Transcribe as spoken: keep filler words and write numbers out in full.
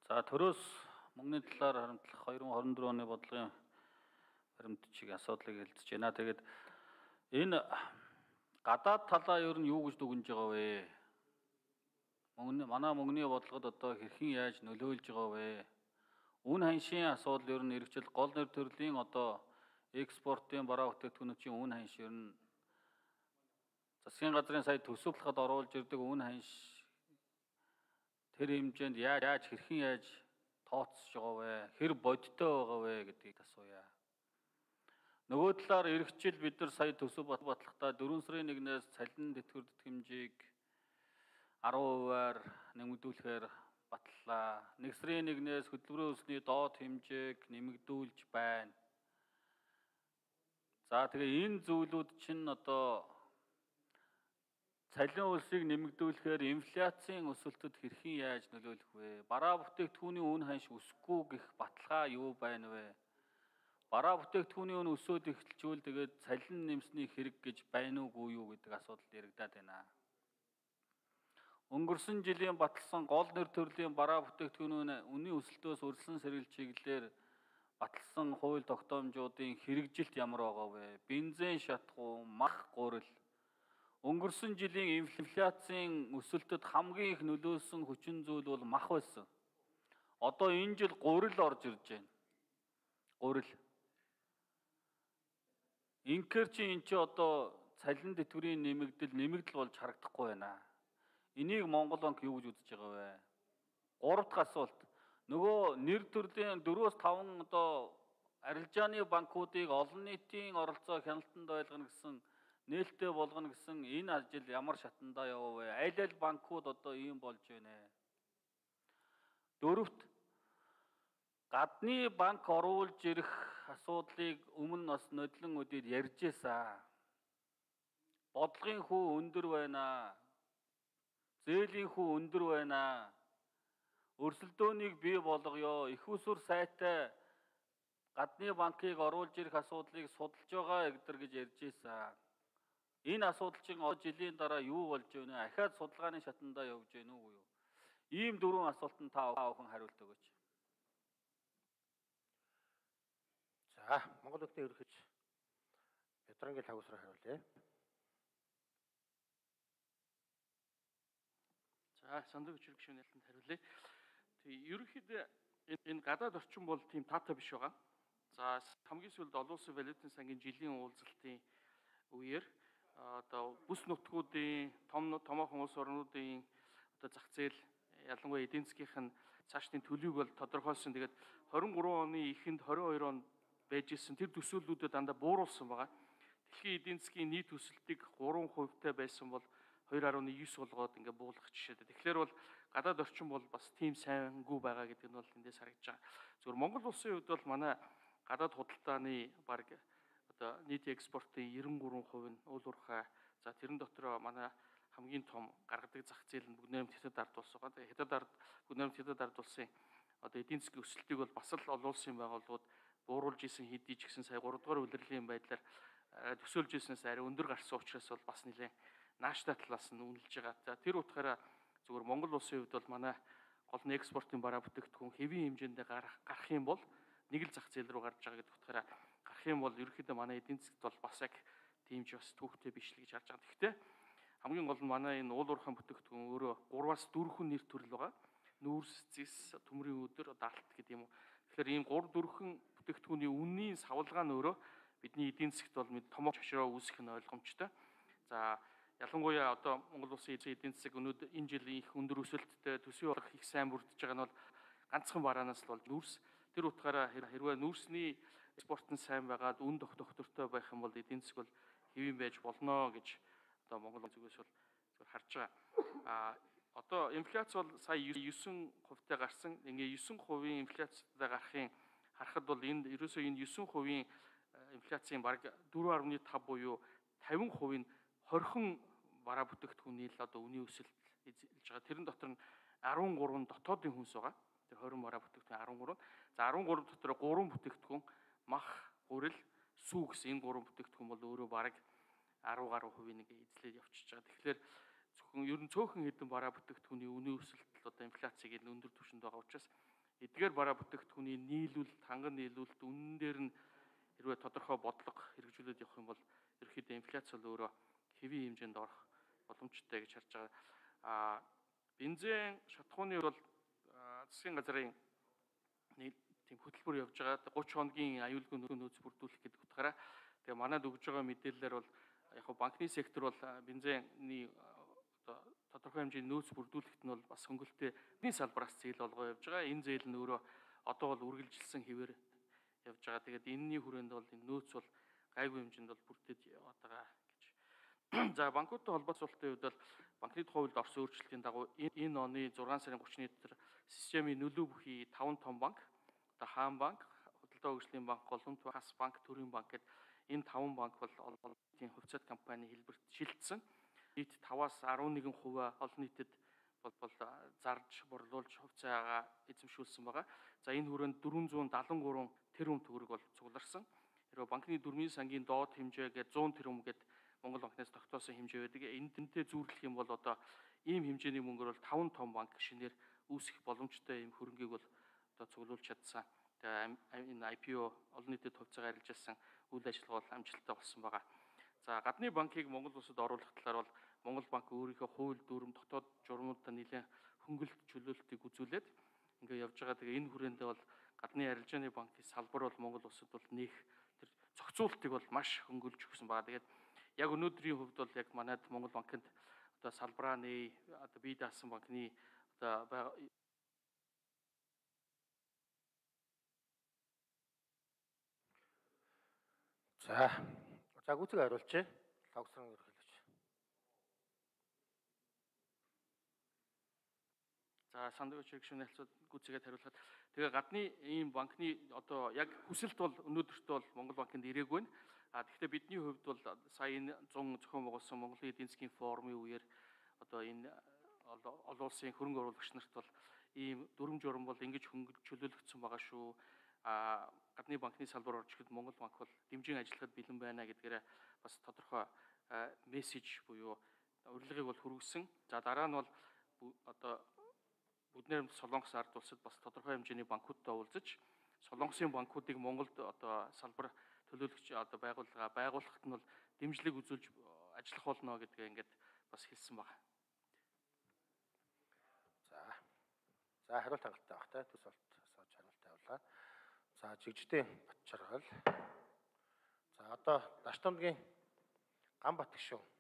За төрөөс мөнгөний талаар харамтлах две тысячи двадцать четыре оны бодлогын баримтчиг асуудлыг хэлцэж байна. Тэгээд энэ гадаад талаа ер нь юу гэж дүгнэж байгаа вэ? Мөнгөний манай мөнгөний бодлогод одоо хэрхэн яаж нөлөөлж байгаа вэ? Үн ханшийн асуудал ер нь эргэжил гол нэр төрлийн одоо экспортын бараа бүтээгдэхүүнүүдийн үн ханш ер нь засгийн газрын сая төсөвлөхөд оруулж ирдэг үн ханш тэр хэмжээнд яаж яаж хэрхэн яаж тооцож байгаа вэ? Хэр бодиттой байгаа вэ гэдгийг асууя. Нөгөө талаар эргэжил бид нар сая төсөв батлахдаа дөрвөн сарын нэгнээс цалин тэтгэвэр тэтгэмжийг арван хувиар нэмэгдүүлэхээр батллаа. Нэг сарын нэгнээс хөдөлмөрийн өсний доод хэмжээг нэмэгдүүлж байна. За тэгээ энэ зүйлүүд чинь одоо цалин улсыг нэмэгдүүлэхээр инфляцийн өсөлтөд хэрхэн яаж нөлөөлөх вэ? Бараа бүтээгдэхүүний үн ханш өсөхгүй гэх баталгаа юу байна вэ? Бараа бүтээгдэхүүний үн өсөөд эхэлжүүл тэгээд цалин нэмсний хэрэг гэж байна уугүй юу гэдэг асуудал яригадаад байна. Өнгөрсөн жилийн баталсан гол нэр төрлийн бараа бүтээгдэхүүнийн үнийн өсөлтөөс өрсөн сэргийл чиглэлээр баталсан хууль тогтоомжуудын хэрэгжилт ямар байгаа вэ? Бензин шатхуу, мах гурил. Өнгөрсөн жилийн инфляцийн өсөлтөд хамгийн их нөлөөсөн хүчин зүйл бол мах байсан. Одоо энэ жил гурил орж ирж байна. Гурил. Инхээр чи эн чи одоо цалин тэтгэврийн нэмэгдэл нэмэгдэл болж харагдахгүй байна. Энийг Монгол банк юу гэж үзэж байгаа вэ? Гурав дахь асуулт. Нөгөө нэр төрлийн дөрвөөс таван одоо арилжааны банкуудыг олон нийтийн оролцоо хяналтанд байлгана гэсэн нээлттэй болгоно гэсэн энэ ажил ямар шатандаа явав вэ? Аль аль банкуд одоо ийм болж байна. Дөрөвт гадны банк оруулж ирэх асуудлыг өмнө бас нодлон өдөрт ярьж байсан. Бодлогын хүү өндөр байна. Зээлийн хүү өндөр байна. Өрсөлдөөнийг бий болгоё. Их усүр сайтай гадны банкыг оруулж ирэх асуудлыг судалж байгаа гэдэр гэж ярьж байсан. Энэ асуудал чинь жилийн дараа юу болж байна вэ? Ахаад судалгааны шатандаа явж байна уу юу? Ийм дөрвөн асуултанд та бүхэн хариулт өгөөч. За, Монгол Улсын ерөнхийд Бядарангил Хагусраа хариулъя. За, Сандаг хүчирх гишүүний ялтанд хариулъя. Тэгээ ерөнхийд энэ гадаад орчин бол тийм таатай биш байгаа. За, хамгийн сүүлд олон улсын валютын сангийн жилийн уулзалтын үеэр одоо бүс нутгуудын том томоохон улс орнуудын одоо зах зээл ялангуяа эдийн засгийн цаашдын төлөвийг бол тодорхойлсон. Тэгээд двадцать три оны эхэнд двадцать two онд байж исэн тэр төсөөллүүдэд дандаа бууруулсан байгаа. Дэлхийн эдийн засгийн нийт өсөлтийг three хувьтай байсан бол two point nine болгоод ингээ буулгах жишээтэй. Тэгэхээр бол гадаад орчин бол бас тийм сайнгүй байгаа гэдэг нь бол эндээс харагдаж байгаа. Зөвхөн Монгол улсын хувьд бол манай гадаад худалдааны баг одоо нийт экспортын ninety-three хувь нь уул уурхай. За тэрэн дотор манай хамгийн том гаргадаг зах зээл нь бүгд найрамд хятад ард улс байгаа. Тэгээ хятад ард бүгд найрамд хятад ард улсын одоо эдийн засгийн өсөлтийг бол бас л олон улсын байгууллагууд бууруулж исэн хэдий ч гэсэн сая three дугаар улирлын байдлаар төсөөлж ирснээс арай өндөр гарсан учраас бол бас нэлээд нааштай талаас нь үнэлж байгаа. За тэр утгаараа зөвхөн Монгол улсын хувьд бол манай гол нь экспортын бараа бүтээгдэхүүн хэвийн хэмжээндээ гарах гарах юм бол нэг л зах зээл рүү гарч байгаа гэдэг утгаараа гарах юм бол ерөөхдөө манай эдийн засгт бол бас яг тийм ч бас түүхтэй биш л гэж харж байгаа. Гэхдээ хамгийн гол нь манай энэ уул уурхайн бүтээгдэхүүн өөрөө гурваас дөрвөн нэр төрөл байгаа. Нүүрс, зис, төмрийн өдөр, даалт гэдэг юм уу. Тэгэхээр ийм гурав дөрвөн бүтээгдэхүүний үнийн савлгаа нь өөрөө бидний эдийн засгт бол мэд томооч хошроо үүсэх нь ойлгомжтой. За ялангуяа одоо Монгол улсын эдийн засаг өнөөдөр энэ жилийн их өндөр өсөлттэй төсвийн болох их сайн бүрдэж байгаа нь бол ганцхан бараанаас л болж нүүрс. Тэр утгаараа хэрвээ нүүрсний экспорт нь сайн байгаад үн доктортой байх юм бол эдийн засаг бол хэвэн байж болно гэж одоо Монгол зүгээс бол зөв харж байгаа. А одоо инфляц бол сая nine хувьтай гарсан. Ингээ nine хувийн инфляцтай гарахын харахад бол энд ерөөсөө энэ nine хувийн инфляцийн бараг four point five буюу fifty хувийн хорхон бараа бүтээгдэхүүний л одоо үнийн өсөлт эзэлж байгаа. Тэрэн дотор нь13 дотоодын хүнс байгаа. Тэр twenty бараа бүтээгдэхүүн13. За13 дотор three бүтээгдэхүүн мах, гурил, сүү гэсэн энэ гурван бүтээгдэхүүн бол өөрөө бараг ten гаруй хувийн ингээ эзлээд явчихж байгаа. Тэгэхээр зөвхөн ер нь цөөхөн хэдэн бараа бүтээгдэхүүний үнийн өсөлт одоо инфляцийг энэ өндөр түвшинд байгаа учраас эдгээр бараа бүтээгдэхүүний нийлүүлэлт, ханган нийлүүлэлт үнэн дээр нь хэрвээ тодорхой бодлого хэрэгжүүлээд явах юм бол ерөнхийдөө инфляц бол өөрөө хэвийн хэмжээнд орох боломжтой гэж харж байгаа. А бензин шатахууны бол засгийн газрын нэг тийм хөтөлбөр явж байгаа. гурван хоногийн аюулгүй нөөц бүрдүүлэх гэдэг утгаараа тэгээ манайд өгж байгаа мэдээлэлээр бол яг хөө банкны сектор бол бензины одоо тодорхой хэмжээний нөөц бүрдүүлэхэд нь бол бас хөнгөлөлтийн салбараас зээл олгоо явж байгаа. Энэ зээл нь өөрөө одоо бол үргэлжилсэн хэвээр явж байгаа. Тэгээд энэний хүрээнд бол энэ нөөц бол гайгүй хэмжээнд бол бүрдээд яваад байгаа гэж. За банкуудтай холбооцуулалтын хувьд бол банкны тухай хуульд орсон өөрчлөлтийн дагуу энэ оны зургаан сарын гуравчны дотор системийн нөлөө бүхий таван том банк, одоо Хаан банк, Худалдаа хөгжлийн банк, Голомт банк, Хас банк, Төрийн банк гэдэг энэ таван банк бол олон нийтийн хувьцаат компани хэлбэрт шилжсэн. Нийт таваас арван нэгэн хувиа олон нийтэд бол бол зарж борлуулж хувьцаагаа эзэмшүүлсэн байгаа. За энэ хүрээнд дөрвөн зуун дагалан гурван тэрбум төгрөг бол цугларсан. Хэрвээ банкны дөрмийн сангийн доод хэмжээ гээд зуун тэрбум гээд Монгол банкнаас тогтоосон хэмжээ байдаг. Энд тэнтэй зүүрлэх юм бол одоо ийм хэмжээний мөнгөөр бол таван том банк шинээр үүсэх боломжтой ийм хөрөнгийг бол одоо цуглуулж чадсан. Тэгээ энэ ай пи о олон нийтэд хувьцаагаа арилжуулсан үйл ажиллагаа бол амжилттай болсон байгаа. За гадны банкыг Монгол улсад оруулах талаар бол Монгол банк өөрийнхөө хууль дүрм дотоод журмуудаа нэлээд хөнгөлөлт чөлөөлтийг үзүүлээд ингээ явж байгаа. Тэгээ энэ хүрээндээ бол гадны арилжааны банкын салбар бол Монгол улсад бол нээх тэр зохицуултыг бол маш хөнгөлж өгсөн байгаа. Тэгээд яг өнөөдрийн хувьд бол яг манайд Монгол банкнд одоо салбараа нээ одоо бие даасан банкны одоо За за гүцэг хариулчих. Логсрон ерөөлөж. За сандвич хэрэгшүүний хэлцүүд гүцэгээд хариулахад тэгээ гадны ийм банкны одоо яг хүсэлт бол өнөөдөрт бол Монгол банкнд ирээгүй байна. А тэгэхээр бидний хувьд бол сая энэ зун зохион байгуулсан Монголын эдийн засгийн форумын үеэр одоо энэ олон улсын хөрөнгө оруулагч нарт бол ийм дүрм журам бол ингэж хөнгөлж чөлөөлөгдсөн байгаа шүү. А гадны банкны салбар орж ирэхэд Монгол банк бол дэмжин ажиллахад бэлэн байна гэдгээрээ бас тодорхой мессеж буюу урилгыг бол хүргэсэн. За дараа нь бол одоо Бүднэр Солонгос ард улсад бас тодорхой хэмжээний банкудтай уулзаж Солонгосын банкуудыг Монголд одоо салбар төлөөлөгч одоо байгууллага байгуулахад нь бол дэмжлэг үзүүлж ажиллах болно гэдгээ ингээд бас хэлсэн байна. За. За хариулт хангалттай байх та төс болт асууж хариулт тавилаа. За жигжтэй Батчаргал. За одоо Даштамгийн Ганбат гишүүн